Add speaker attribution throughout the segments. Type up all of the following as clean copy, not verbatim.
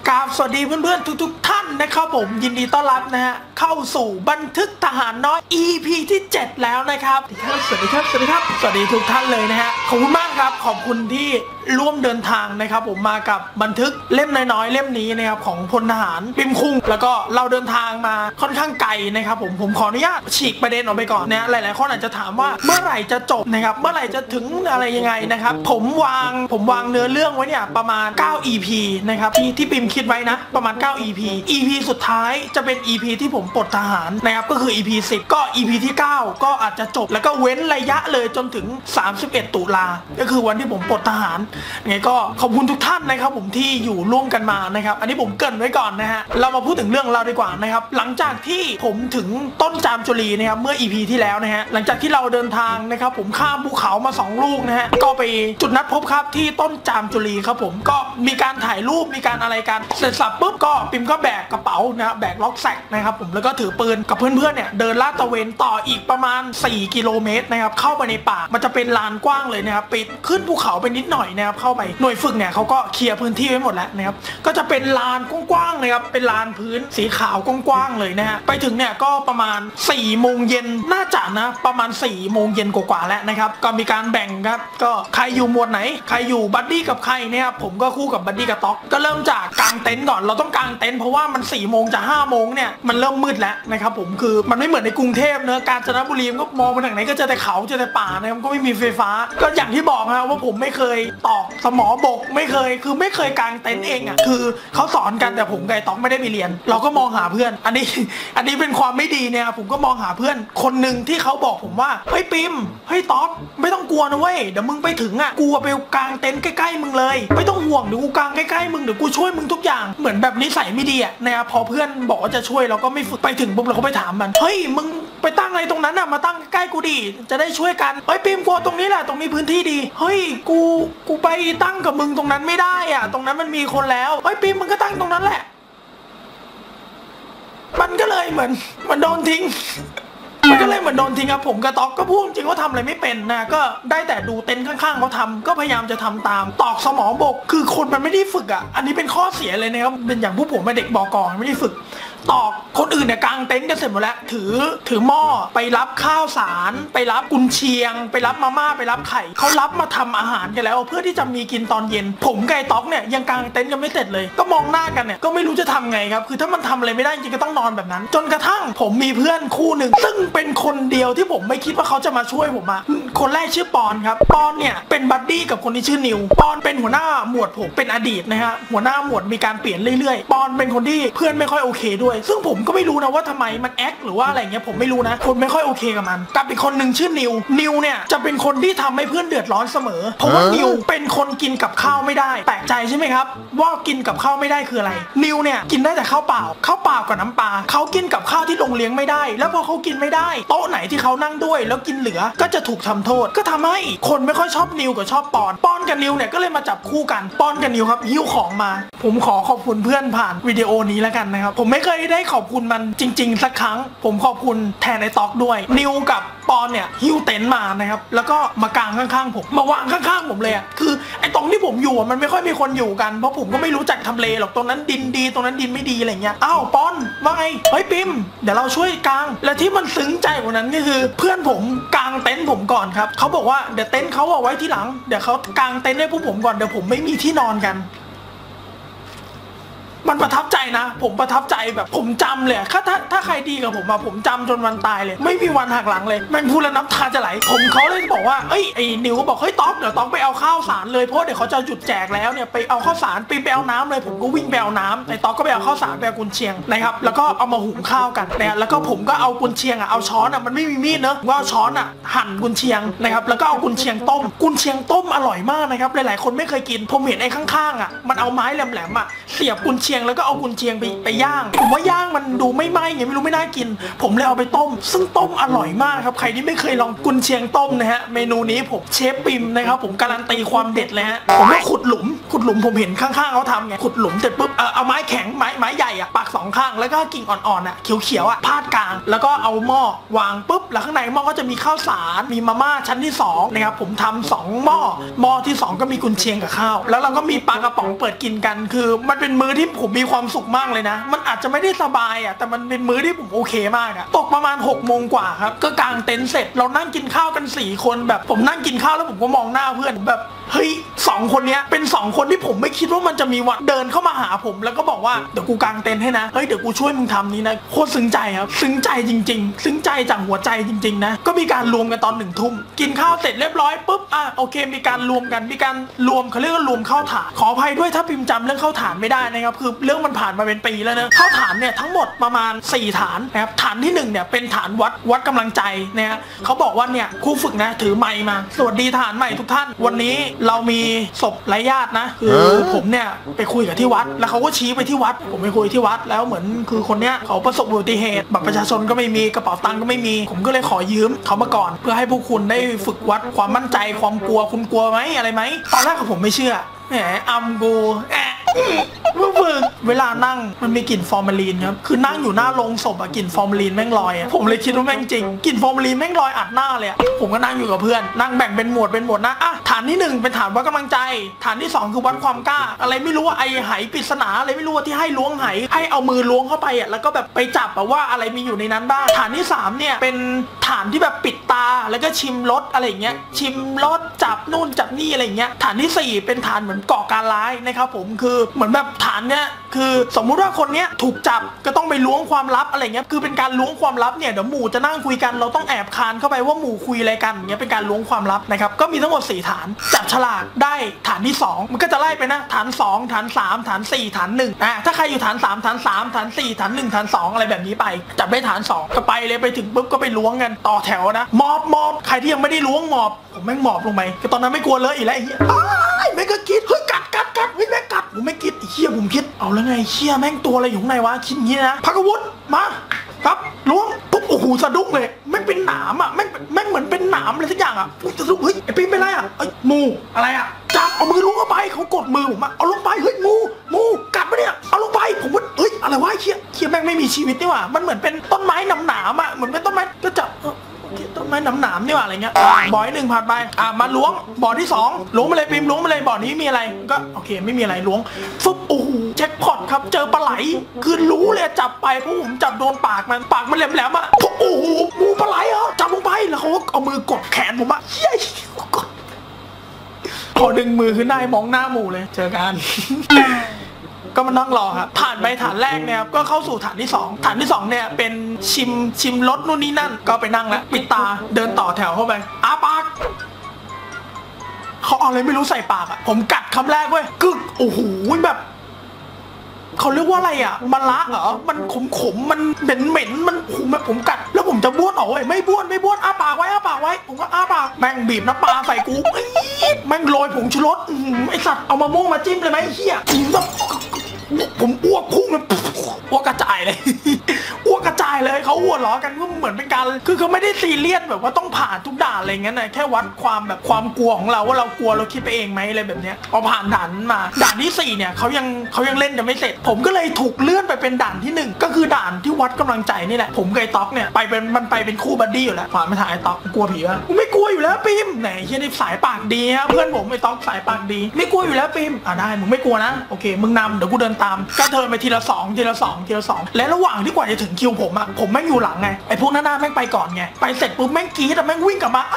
Speaker 1: กราบสวัสดีเพื่อนๆทุกท่านนะครับผมยินดีต้อนรับนะฮะเข้าสู่บันทึกทหารน้อย EP ที่7แล้วนะครับสวัสดีครับสวัสดีทุกท่านเลยนะฮะขอบคุณมากครับขอบคุณที่ร่วมเดินทางนะครับผมมากับบันทึกเล่มน้อยๆเล่มนี้นะครับของพลทหารปิมคุงแล้วก็เราเดินทางมาค่อนข้างไกลนะครับผมขออนุญาตฉีกประเด็นออกไปก่อนนะหลายๆคนอาจจะถามว่าเมื่อไหร่จะจบนะครับเมื่อไหร่จะถึงอะไรยังไงนะครับผมวางเนื้อเรื่องไว้เนี่ยประมาณ9 EP นะครับที่ปิมคิดไว้นะประมาณ9 EP สุดท้ายจะเป็น EP ที่ผมปลดทหารนะครับก็คือ EP 10ก็ EP ที่9ก็อาจจะจบแล้วก็เว้นระยะเลยจนถึง31ตุลาก็คือวันที่ผมปลดทหารไงก็ขอบคุณทุกท่านนะครับผมที่อยู่ร่วมกันมานะครับอันนี้ผมเกริ่นไว้ก่อนนะฮะเรามาพูดถึงเรื่องเราดีกว่านะครับหลังจากที่ผมถึงต้นจามจุรีนะครับเมื่อ EP ที่แล้วนะฮะหลังจากที่เราเดินทางนะครับผมข้ามภูเขามา2ลูกนะฮะก็ไปจุดนัดพบครับที่ต้นจามจุรีครับผมก็มีการถ่ายรูปมีการอะไรกันเสร็จสับปุ๊บก็ปิมก็แบกกระเป๋านะแบกล็อกแซกนะครับผมแล้วก็ถือปืนกับเพื่อนๆเนี่ยเดินลาดตระเวนต่ออีกประมาณ4 กิโลเมตรนะครับเข้าไปในป่ามันจะเป็นลานกว้างเลยนะครับปิดขึ้นภูเขาไปนิดหน่อยนะครับเข้าไปหน่วยฝึกเนี่ยเขาก็เคลียร์พื้นที่ไว้หมดแล้วนะครับก็จะเป็นลานกว้างๆเลยครับเป็นลานพื้นสีขาวกว้างๆเลยนะฮะไปถึงเนี่ยก็ประมาณ4 โมงเย็นน่าจะนะประมาณ4 โมงเย็นกว่าๆแล้วนะครับก็มีการแบ่งครับก็ใครอยู่หมวดไหนใครอยู่บัดดี้กับใครเนี่ยผมก็คู่กับบัดดี้กับต๊อกก็เริ่มจากกางเต็นท์ก่อนเราต้องกางเต็นท์เพราะว่ามัน4 โมงจะ5 โมงเนี่ยมันเริ่มมืดแล้วนะครับผมคือมันไม่เหมือนในกรุงเทพเนอะกาญจนบุรีก็มองไปทางไหนก็เจอแต่เขาเจอแต่ป่านะครับก็ไม่มีไฟฟ้าก็อย่างที่บอกนะว่าผมไม่เคยตอกสมอบกไม่เคยกางเต็นท์เองอ่ะคือเขาสอนกันแต่ผมกับต๊อกไม่ได้ไปเรียนเราก็มองหาเพื่อนอันนี้เป็นความไม่ดีเนี่ยผมก็มองหาเพื่อนคนหนึ่งที่เขาบอกผมว่าเฮ้ยปิมเฮ้ยต๊อกไม่ต้องกลัวนะเว้ยเดี๋ยวมึงไปถึงอ่ะกูไปกางเต็นท์ใกล้ๆมึงเลยไม่ต้องห่วงเดี๋ยวกูกางใกล้ๆมึงเดี๋ยวกูช่วยมึงทุกอย่างเหมือนแบบนิสัยไม่ดีอ่ะนะครับพอเพื่อนบอกว่าจะช่วยเราก็ไม่ฝึกไปถึงปุ๊บเราก็ไปถามมันเฮ้ยมึงไปตั้งอะไรตรงนั้นอ่ะมาตั้งใกล้กูดิจะได้ช่วยกันเฮ้ยปิมกลัวตรงนี้แหละตรงนี้พื้นที่ดีเฮ้ยกูไปตั้งกับมึงตรงนั้นไม่ได้อ่ะตรงนั้นมันมีคนแล้วเฮ้ยปิมมึงก็ตั้งตรงนั้นแหละมันก็เลยเหมือนมันโดนทิ้งมันก็เลยเหมือนโดนทิ้งครับผมกับต๊อกก็พูดจริงว่าทำอะไรไม่เป็นนะก็ได้แต่ดูเต็นท์ข้างๆเขาทำก็พยายามจะทำตามตอกสมอบกคือคนมันไม่ได้ฝึกอ่ะอันนี้เป็นข้อเสียเลยนะครับเป็นอย่างผู้ผมเป็นเด็กบก.ไม่ได้ฝึกตอกคนอื่นเนี่ยกางเต็นท์กันเสร็จหมดแล้วถือหม้อไปรับข้าวสารไปรับกุนเชียงไปรับมาม่าไปรับไข่เขารับมาทำอาหารกันแล้วเพื่อที่จะมีกินตอนเย็นผมกับไอ้ต๊อกเนี่ยยังกางเต็นท์กันไม่เสร็จเลยก็มองหน้ากันเนี่ยก็ไม่รู้จะทำไงครับคือถ้ามันทำอะไรไม่ได้จริงก็ต้องนอนแบบนั้นจนกระทั่งผมมีเพื่อนคู่หนึ่งซึ่งเป็นคนเดียวที่ผมไม่คิดว่าเขาจะมาช่วยผมอะคนแรกชื่อปอนครับปอนเนี่ยเป็นบัดดี้กับคนที่ชื่อนิวปอนเป็นหัวหน้าหมวดผมเป็นอดีตนะฮะหัวหน้าหมวดมีการเปลี่ยนเรื่อยๆปอนเป็นคนที่เพื่อนไม่ค่อยโอเคด้วยซึ่งผมก็ไม่รู้นะว่าทำไมมันแอคหรือว่าอะไรเงี้ยผมไม่รู้นะคนไม่ค่อยโอเคกับมันกับอีกคนหนึ่งชื่อนิวเนี่ยจะเป็นคนที่ทำให้เพื่อนเดือดร้อนเสมอเพราะว่านิวเป็นคนกินกับข้าวไม่ได้แปลกใจใช่ไหมครับว่ากินกับข้าวไม่ได้คืออะไรนิวเนี่ยกินได้แต่ข้าวเปล่ากับน้ำปลาเขากินกับข้าวที่โรงเลี้ยงไม่ได้แล้วพอเขากินไม่ได้โต๊ะไหนที่เขานั่งด้วยแล้วกินเหลือก็จะถูกทำโทษก็ทำให้คนไม่ค่อยชอบนิวกับชอบปอนกับนิวเนี่ยก็เลยมาจับคู่กันปอนกับนิวครับหิ้วของมาผมขอบคุณเพื่อนผ่านวิดีโอนี้แล้วกันนะครับผมไม่เคยได้ขอบคุณมันจริงๆสักครั้งผมขอบคุณแทนไอ้ต๊อกด้วยนิวกับปอนเนี่ยหิ้วเต็นท์มานะครับแล้วก็มากางข้างๆผมมาวางข้างๆผมเลยอ่ะคือไอ้ตรงที่ผมอยู่มันไม่ค่อยมีคนอยู่กันเพราะผมก็ไม่รู้จักทำเลหรอกตรงนั้นดินดีตรงนั้นดินไม่ดีอะไรเงี้ยอ้าวปอนว่าไงเฮ้ยปิมเดี๋ยวเราช่วยกางและที่มันซึ้งใจกว่านั้นก็คือเพื่อนผมกางเต็นท์ผมก่อนครับเขาบอกว่าเดี๋ยวเต็นท์เขาเอาไว้ที่หลังเดี๋ยวเขากางเต็นท์ให้พวกผมก่อนเดี๋ยวผมไม่มีที่นอนกันมันประทับใจนะผมประทับใจแบบผมจำเลยถ้าใครดีกับผมผมจำจนวันตายเลยไม่มีวันหักหลังเลยแม่งพูดแล้วน้ำตาจะไหลผมเขาเลยบอกว่าเอ้ยไอ้นิวก็บอกเฮ้ยต๊อกเดี๋ยวต๊อกไปเอาข้าวสารเลยเพราะเดี๋ยวเขาจะหยุดแจกแล้วเนี่ยไปเอาข้าวสารไปเอาน้ำเลยผมก็วิ่งไปเอาน้ำไอ้ต๊อกก็ไปเอาข้าวสารไปเอากุนเชียงนะครับแล้วก็เอามาหุงข้าวกันนะแล้วก็ผมก็เอากุนเชียงเอาช้อนมันไม่มีมีดเนอะว่าเอาช้อนหั่นกุนเชียงนะครับแล้วก็เอากุนเชียงต้มอร่อยมากนะครับหลายๆคนไม่เคยกินผมเห็นไอ้ข้างๆมันเอาไม้แหลมๆเสียบกุนเชียงแล้วก็เอากุนเชียงไปย่างผมว่าย่างมันดูไม่ไหม้ไงไม่รู้ไม่น่ากินผมเลยเอาไปต้มซึ่งต้มอร่อยมากครับใครที่ไม่เคยลองกุนเชียงต้มนะฮะเมนูนี้ผมเชฟปิมนะครับผมการันตีความเด็ดเลยฮะผมก็ขุดหลุมผมเห็นข้างๆเขาทำไงขุดหลุมเสร็จปุ๊บเอาไม้แข็งไม้ใหญ่ปาก2 ข้างแล้วก็กิ่งอ่อนๆเขียวพาดกลางแล้วก็เอาหม้อวางปุ๊บแล้วข้างในหม้อก็จะมีข้าวสารมีมาม่าชั้นที่2นะครับผมทำ2 หม้อที่2ก็มีกุนเชียงกับข้าวแล้วเราก็มีปลากระป๋องเปิดกินกันคือมันเป็นมื้อที่ผมมีความสุขมากเลยนะมันอาจจะไม่ได้สบายแต่มันเป็นมื้อที่ผมโอเคมากตกประมาณ6 โมงกว่าครับก็กางเต็นท์เสร็จเรานั่งกินข้าวกัน4 คนแบบผมนั่งกินข้าวแล้วผมก็มองหน้าเพื่อนแบบเฮ้ย2 คนนี้เป็น2 คนที่ผมไม่คิดว่ามันจะมีวันเดินเข้ามาหาผมแล้วก็บอกว่าเดี๋ยวกูกางเต็นท์ให้นะเฮ้ยเดี๋ยวกูช่วยมึงทำนี้นะโคตรซึ้งใจครับซึ้งใจจริงๆซึ้งใจจากหัวใจจริงๆนะก็มีการรวมกันตอน1 ทุ่มกินข้าวเสร็จเรียบร้อยปุ๊บโอเคมีการรวมกันมีการรวมเขาเรียกว่ารวมเข้าฐานขออภัยด้วยถ้าพิมพ์จำเรื่องเข้าฐานไม่ได้นะครับคือเรื่องมันผ่านมาเป็นปีแล้วนะเข้าฐานเนี่ยทั้งหมดประมาณ4 ฐานนะครับฐานที่1เนี่ยเป็นฐานวัดกำลังใจนะฮะเขาบอกว่าเนี่ยครูฝึกนะถือไมค์มาสวัสดีฐานใหม่ทุกท่านวันนี้เรามีศพไร้ญาตินะคือผมเนี่ยไปคุยกับที่วัดแล้วเขาก็ชี้ไปที่วัดผมไปคุยที่วัดแล้วเหมือนคือคนเนี้ยเขาประสบอุบัติเหตุบัตรประชาชนก็ไม่มีกระเป๋าตังค์ก็ไม่มีผมก็เลยขอยืมเขามาก่อนเพื่อให้พวกคุณได้ฝึกวัดความมั่นใจความกลัวคุณกลัวไหมอะไรไหมตอนแรกผมไม่เชื่อแหมกูเมื่อฝึกเวลานั่งมันมีกลิ่นฟอร์มาลีนครับคือนั่งอยู่หน้าโรงศพกลิ่นฟอร์มาลีนแม่งลอยผมเลยคิดว่าแม่งจริงกลิ่นฟอร์มาลีนแม่งลอยอัดหน้าเลยผมก็นั่งอยู่กับเพื่อนนั่งแบ่งเป็นหมวดนะฐานที่1เป็นฐานวัดกำลังใจฐานที่2คือวัดความกล้าอะไรไม่รู้ว่าไอไหปริศนาอะไรไม่รู้ว่าที่ให้ล้วงไหให้เอามือล้วงเข้าไปแล้วก็แบบไปจับว่าอะไรมีอยู่ในนั้นบ้างฐานที่3เนี่ยเป็นฐานที่แบบปิดตาแล้วก็ชิมรสอะไรเงี้ยชิมรสจับนู่นจับนี่อะไรเงี้ยฐานที่4เป็นฐานเหมือนก่อการร้ายนะครับผมคือเหมือนแบบฐานเนี้ยคือสมมุติว่าคนเนี้ยถูกจับก็ต้องไปล้วงความลับอะไรเงี้ยคือเป็นการล้วงความลับเนี่ยเดี๋ยวหมู่จะนั่งคุยกันเราต้องแอบคานเข้าไปว่าหมู่คุยอะไรกันเงี้ยเป็นการล้วงความลับนะครับก็มีทั้งหมด4 ฐานจับฉลากได้ฐานที่2มันก็จะไล่ไปนะฐาน2ฐาน3ฐาน4ฐาน1ถ้าใครอยู่ฐาน3ฐาน3ฐาน4ฐาน1ฐาน2อะไรแบบนี้ไปจับได้ฐาน2ก็ไปเลยไปถึงปุ๊บก็ไปล้วงกันต่อแถวนะมอบใครที่ยังไม่ได้ล้วงผมแม่งหมอบลงไปก็ตอนนั้นไม่กลัวเลยอีกแล้วไอ้เหี้ยไม่ก็คิดเฮ้ยกัดเฮ้ยแม่งกัดผมไม่คิดไอ้เหี้ยผมคิดเอาแล้วไงเหี้ยแม่งตัวอะไรอยู่ข้างในวะคิดอย่างนี้นะพักอาวุธมาครับล้วงปุ๊บโอ้โหสะดุ้งเลยแม่งเป็นหนามแม่งเหมือนเป็นหนามอะไรสักอย่างปุ๊บสะดุ้งเฮ้ยไอ้ปิ๊มเป็นไรงูอะไรจับเอามือล้วงเข้าไปเขากดมือผมเอาลงไปเฮ้ยงูกัดปะเนี่ยเอาลงไปผมว่าเฮ้ยอะไรวะเหี้ยแม่งไม่มีชีวิตนี่หว่ามันเหมือนเป็นต้นไม้หนามเหมือนเป็นต้นไม้ก็จับต้นไม้หนามนี่ว่าอะไรเงี้ยบ่อที่1ผ่านไปมาล้วงบ่อที่2ล้วงมาเลยปิมล้วงมาเลยบ่อนี้มีอะไรก็โอเคไม่มีอะไรล้วงฟึบโอ้โหแจ็คพอตครับเจอปลาไหลคือรู้เลยจับไปเพราะผมจับโดนปากมันแหลมโอ้โหงูปลาไหลจับลงไปแล้วเขาเอามือกดแขนผมเฮ้ยพอดึงมือขึ้นได้มองหน้าหมู่เลยเจอกันก็มานั่งรอครับผ่านไปฐานแรกเนี่ยก็เข้าสู่ฐานที่2ฐานที่2เนี่ยเป็นชิมรสนู่นนี่นั่นก็ไปนั่งแล้วปิดตาเดินต่อแถวเข้าไปปากเขาเอาอะไรไม่รู้ใส่ปากผมกัดคำแรกเว้ยกึกโอ้โหแบบเขาเรียกว่าอะไรมันละเหรอมันขมมันเหม็นมันผมกัดแล้วผมจะบ้วนออกไม่บ้วนปากไว้ผมก็ปากแม่งบีบน้ำปลาใส่กูแม่งโรยผงชูรสไอสัตว์เอามะม่วงมาจิ้มเลยไหมเฮียผมอ้วกพุ่งเลยอ้วกกระจายเลยอ้วกกระจายเลยเขาอ้วกล้อกันก็เหมือนเป็นการคือเขาไม่ได้ซีเรียสแบบว่าต้องผ่านทุกด่านอะไรเงี้ยนะแค่วัดความกลัวของเราว่าเรากลัวเราคิดไปเองไหมอะไรแบบเนี้ยพอผ่านด่านมาด่านที่4เนี่ยเขายังเล่นจะไม่เสร็จผมก็เลยถูกเลื่อนไปเป็นด่านที่1ก็คือด่านที่วัดกำลังใจนี่แหละผมกับไอ้ต๊อกเนี่ยมันไปเป็นคู่บัดดี้อยู่แล้วผ่านมาถ่ายไอ้ต๊อกกลัวผีวะไม่กลัวอยู่แล้วปิมไหนเฮียนี่สายปากดีฮะเพื่อนผมไอ้ต๊อกสายปากดีไม่กลัวอยู่แล้วปิมได้มึงไม่กลัวนะโอเคมึงนำเดี๋ยวกูเดินตามก็เทินไปทีละ2และระหว่างที่กว่าจะถึงคิวผมผมแม่งอยู่หลังไงไอ้พวกหน้าแม่งไปก่อนไงไปเสร็จปุ๊บแม่งกรี๊ดแม่งวิ่งกลับมา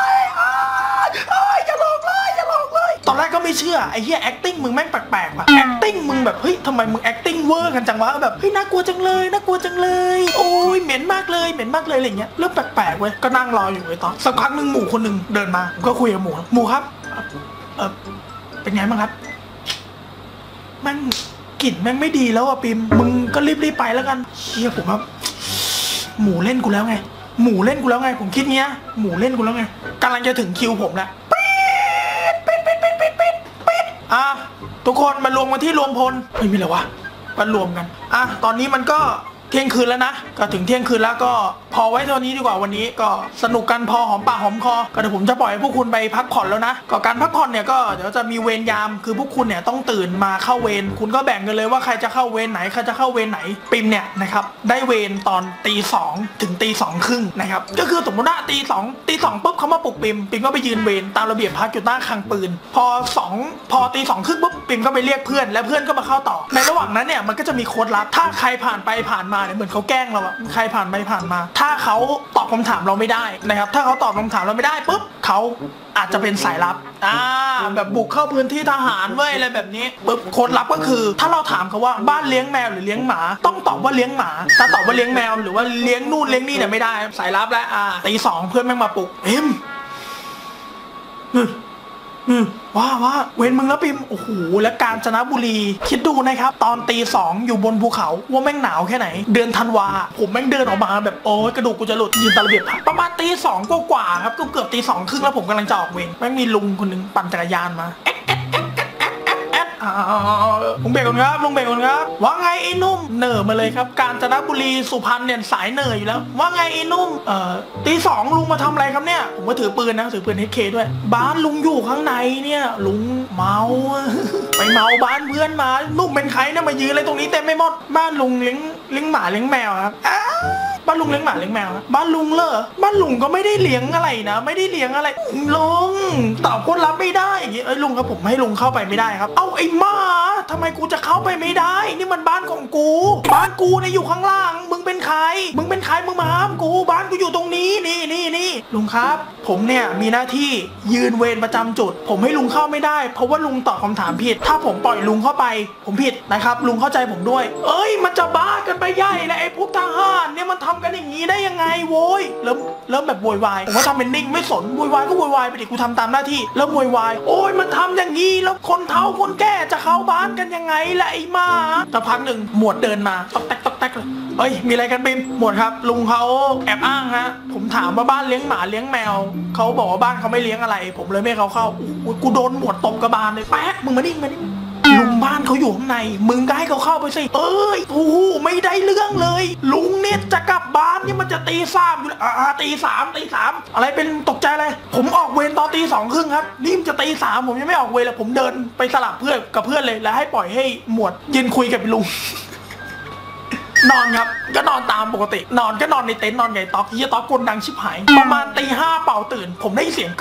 Speaker 1: อย่าหลอกเลยตอนแรกก็ไม่เชื่อไอ้เหี้ย acting มึงแม่งแปลกๆacting มึงแบบเฮ้ยทำไมมึง acting เวอร์กันจังวะแบบเฮ้ยน่ากลัวจังเลยโอ้ยเหม็นมากเลยอะไรเงี้ยเริ่มแปลกๆเว้ยก็นั่งรออยู่ไอ้ตอนสักพักนึงหมู่คนนึงเดินมาก็คุยกับหมู่ครับเป็นไงบ้างครับแม่งกลิ่นแม่งไม่ดีแล้วปิมมึงก็รีบไปแล้วกันเฮียผมครับหมูเล่นกูแล้วไงผมคิดเงี้ยหมูเล่นกูแล้วไงกำลังจะถึงคิวผมแล้วปิดทุกคนมารวมกันที่รวมพลไม่มีเลยวะมารวมกันตอนนี้มันก็เที่ยงคืนแล้วนะก็ถึงเที่ยงคืนแล้วก็พอไว้เท่านี้ดีกว่าวันนี้ก็สนุกกันพอหอมปากหอมคอก็เดี๋ยวผมจะปล่อยให้พวกคุณไปพักผ่อนแล้วนะก็การพักผ่อนเนี่ยก็เดี๋ยวจะมีเวรยามคือพวกคุณเนี่ยต้องตื่นมาเข้าเวรคุณก็แบ่งกันเลยว่าใครจะเข้าเวรไหนใครจะเข้าเวรไหนปิมเนี่ยนะครับได้เวรตอนตี 2ถึงตี 2 ครึ่งนะครับก็คือสมมติว่าตี 2ปุ๊บเขามาปลุกปิมก็ไปยืนเวรตามระเบียบพักอยู่หน้าคลังปืนพอตี 2 ครึ่งปุ๊บปิมก็ไปเรียกเพื่อนและเพื่อนก็มาเข้าต่อในระหว่างนั้นเนี่ยมันก็จะมีโค้ดลับถ้าใครผ่านไปผ่านมาเนี่ยเหมือนเขาแกล้งเราอะใครผ่านไปผ่านมาถ้าเขาตอบคำถามเราไม่ได้นะครับถ้าเขาตอบคำถามเราไม่ได้ปุ๊บเขาอาจจะเป็นสายลับแบบบุกเข้าพื้นที่ทหารเว้ยอะไรแบบนี้ปุ๊บโค้ดลับก็คือถ้าเราถามเขาว่าบ้านเลี้ยงแมวหรือเลี้ยงหมาต้องตอบว่าเลี้ยงหมาถ้าตอบว่าเลี้ยงแมวหรือว่าเลี้ยงนู่นเลี้ยงนี่เนี่ยไม่ได้สายลับแล้วตี 2เพื่อนแม่งมาปลุกว่าเว้นมึงแล้วปิมโอ้โหแล้วกาญจนบุรีคิดดูนะครับตอนตี 2อยู่บนภูเขาว่าแม่งหนาวแค่ไหนเดือนธันวาผมแม่งเดินออกมาแบบโอ้ยกระดูกกูจะหลุดยืนตามระเบียบประมาณตี 2กว่าครับก็เกือบตี 2 ครึ่งแล้วผมกำลังจะออกเวรแม่งมีลุงคนนึงปั่นจักรยานมาลุงเบรกก่อนครับลุงเบรกก่อนครับว่าไงไอ้นุ่มเหน่อมาเลยครับกาญจนบุรีสุพรรณเนี่ยสายเหน่ออยู่แล้วว่าไงไอ้นุ่มตี 2ลุงมาทำอะไรครับเนี่ยผมก็ถือปืนนะถือปืนHKด้วยบ้านลุงอยู่ข้างในเนี่ยลุงเมาไปเมาบ้านเพื่อนมานุ่มเป็นใครเนี่ยมายืนอะไรตรงนี้เต็มไม่หมดบ้านลุงเลี้ยงหมาเลี้ยงแมวครับบ้านลุงเลี้ยงหมาเลี้ยงแมวนะบ้านลุงเหรอบ้านลุงก็ไม่ได้เลี้ยงอะไรนะไม่ได้เลี้ยงอะไรลุงตอบคนรับไม่ได้อย่างงี้ลุงครับผมให้ลุงเข้าไปไม่ได้ครับเอาไอ้มาทำไมกูจะเข้าไปไม่ได้นี่มันบ้านของกูบ้านกูเนี่ยอยู่ข้างล่างมึงเป็นใครมึงมาห้ามกูบ้านกูอยู่ตรงนี้นี่ลุงครับผมเนี่ยมีหน้าที่ยืนเวรประจำจุดผมให้ลุงเข้าไม่ได้เพราะว่าลุงตอบคำถามผิดถ้าผมปล่อยลุงเข้าไปผมผิดนะครับลุงเข้าใจผมด้วยมันจะบ้ากันไปใหญ่แล้วไอ้พวกทหารเนี่ยมันทำกันอย่างนี้ได้ยังไงโว้ยเริ่มแบบโวยวายผมก็ทำเป็นนิ่งไม่สนโวยวายก็โวยวายไปดิกูทำตามหน้าที่แล้วโวยวายโอ้ยมันทำอย่างนี้แล้วคนเฒ่าคนแก่จะเข้าบ้านกันยังไงล่ะไอ้มาสักพักหนึ่งหมวดเดินมาต๊อกแต๊กเลยมีอะไรกันบิมหมวดครับลุงเขาแอบอ้างฮะผมถามว่าบ้านเลี้ยงหมาเลี้ยงแมวเขาบอกว่าบ้านเขาไม่เลี้ยงอะไรผมเลยไม่ให้เขาเข้ากูโดนหมวดตบกระบาลเลยแป๊ะมึงมานี่ลุงบ้านเขาอยู่ข้างในมึงก็ให้เขาเข้าไปสิโอ้โหไม่ได้เรื่องเลยลุงเนี่ยจะกลับบ้านนี่มันจะตี 3อยู่ตี 3อะไรเป็นตกใจเลยผมออกเวรตอนตี 2 ครึ่งครับนี่มันจะตี 3ผมยังไม่ออกเวรเลยผมเดินไปสลับเพื่อนกับเพื่อนเลยแล้วให้ปล่อยให้หมวดยืนคุยกับลุงนอนครับก็นอนตามปกตินอนก็นอนในเต็นท์นอนไงต๊อกเฮียต๊อกกลดังชิบหายประมาณตี 5เป่าตื่นผมได้เสียง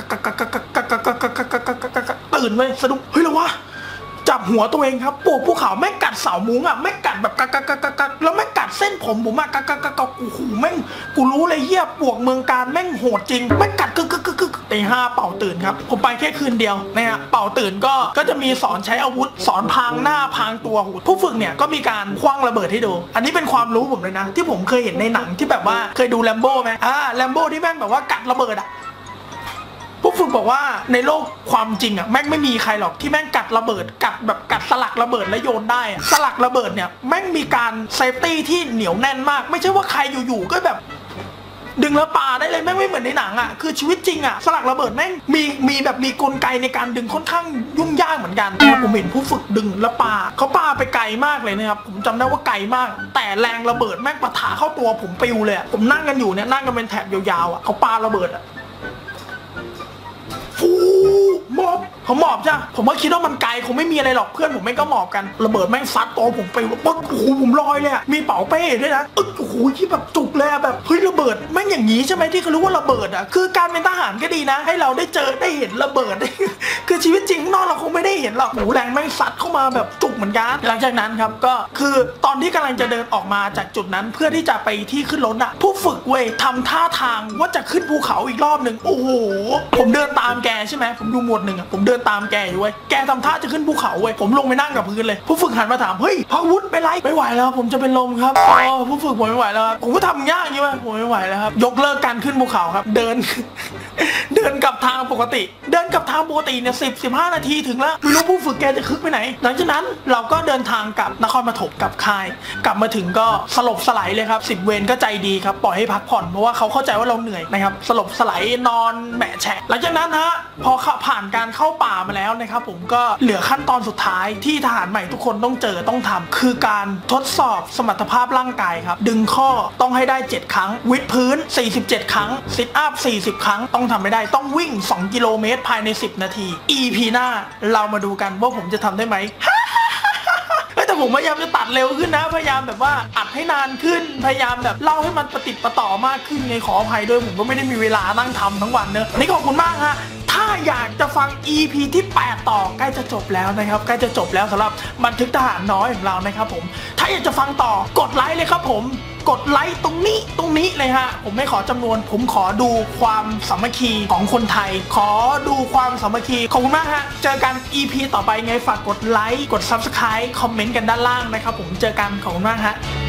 Speaker 1: ตื่นเว้ยสะดุ้งเฮ้ยแล้ววะจับหัวตัวเองครับปวดภูเขาแม่งกัดเสามุ้งแม่งกัดแบบแล้วแม่งกัดเส้นผมโอ้โหแม่งกูรู้เลยเหี้ยปวกเมืองการแม่งโหดจริงแม่งกัดตี 5เป่าตื่นครับผมไปแค่คืนเดียวนะฮะเป่าตื่นก็จะมีสอนใช้อาวุธสอนพางหน้าพางตัวผู้ฝึกเนี่ยก็มีการคว้างระเบิดให้ดูอันนี้เป็นความรู้ผมเลยนะที่ผมเคยเห็นในหนังที่แบบว่าเคยดูแลมโบ้ไหมแลมโบ้ที่แม่งแบบว่ากัดระเบิดผู้ฝึกบอกว่าในโลกความจริงแม่งไม่มีใครหรอกที่แม่งกัดระเบิดกัดสลักระเบิดแล้วโยนได้สลักระเบิดเนี่ยแม่งมีการเซฟตี้ที่เหนียวแน่นมากไม่ใช่ว่าใครอยู่ๆก็แบบดึงแล้วปาได้เลยแม่งไม่เหมือนในหนังคือชีวิตจริงสลักระเบิดแม่งมีกลไกในการดึงค่อนข้างยุ่งยากเหมือนกันผมเห็นผู้ฝึกดึงแล้วปาเขาปาไปไกลมากเลยนะครับผมจำได้ว่าไกลมากแต่แรงระเบิดแม่งปะทะเข้าตัวผมปิวเลยผมนั่งกันอยู่เนี่ยนั่งกันเป็นแถบยาวๆเขาปาระเบิดหมอบเขาหมอบจ้ะผมก็คิดว่ามันไกลคงไม่มีอะไรหรอกเพื่อนผมไม่ก็หมอบกันระเบิดแม่งซัดตัวผมไปปุ๊บโอ้โหผมลอยเลยมีเป๋าเป้ด้วยนะโอ้โหที่แบบจุกเลยแบบเฮ้ยระเบิดแม่งอย่างนี้ใช่ไหมที่เขารู้ว่าระเบิดคือการเป็นทหารก็ดีนะให้เราได้เจอได้เห็นระเบิดคือชีวิตจริงนอกเราคงไม่ได้เห็นหรอกโอ้โหแรงแม่งซัดเข้ามาแบบจุกเหมือนกันหลังจากนั้นครับก็คือตอนที่กำลังจะเดินออกมาจากจุดนั้นเพื่อที่จะไปที่ขึ้นรถผู้ฝึกเว้ยทำท่าทางว่าจะขึ้นภูเขาอีกรอบหนึ่งโอ้โหผมเดินตามแกใช่ไหมผมดูหมวดหนึ่งผมเดินตามแกอยู่เว้ยแกทำท่าจะขึ้นภูเขาเว้ยผมลงไปนั่งกับพื้นเลยผู้ฝึกหันมาถามเฮ้ยพาวุฒิเป็นไรไม่ไหวแล้วผมจะเป็นลมครับผู้ฝึกผมไม่ไหวแล้วครับผมก็ทำยากอย่างนี้ไหมผมไม่ไหวแล้วครับยกเลิกการขึ้นภูเขาครับเดินกับทางปกติเนี่ย15 นาทีถึงแล้วไม่รู้ผู้ฝึกแกจะคึกไปไหนหลังจากนั้นเราก็เดินทางกลับนครปฐมกับค่ายกลับมาถึงก็สลบสลายเลยครับ10 เวรก็ใจดีครับปล่อยให้พักผ่อนเพราะว่าเขาเข้าใจว่าเราเหนื่อยนะครับสลบสลายนอนแบะแฉะหลังจากนั้นฮะพอผ่านการเข้าป่าฝ่ามาแล้วนะครับผมก็เหลือขั้นตอนสุดท้ายที่ทหารใหม่ทุกคนต้องเจอต้องทำคือการทดสอบสมรรถภาพร่างกายครับดึงข้อต้องให้ได้7ครั้งวิดพื้น47ครั้งซิทอัพ40ครั้งต้องทำไม่ได้ต้องวิ่ง2กิโลเมตรภายใน10นาที EP หน้าเรามาดูกันว่าผมจะทำได้ไหม แต่ผมพยายามจะตัดเร็วขึ้นนะพยายามแบบว่าอัดให้นานขึ้นพยายามแบบเล่าให้มันประติดประต่อมากขึ้นไงขออภัยด้วยผมก็ไม่ได้มีเวลานั่งทำทั้งวันเนอะนี่ขอบคุณมากฮะถ้าอยากจะฟัง EP ที่8ต่อใกล้จะจบแล้วนะครับใกล้จะจบแล้วสำหรับบันทึกทหารน้อยของเรานะครับผมถ้าอยากจะฟังต่อกดไลค์เลยครับผมกดไลค์ตรงนี้เลยฮะผมไม่ขอจำนวนผมขอดูความสามัคคีของคนไทยขอดูความสามัคคีขอบคุณมากฮะเจอกัน EP ต่อไปไงฝากกดไลค์กด Subscribe คอมเมนต์กันด้านล่างนะครับผมเจอกันขอบคุณมากฮะ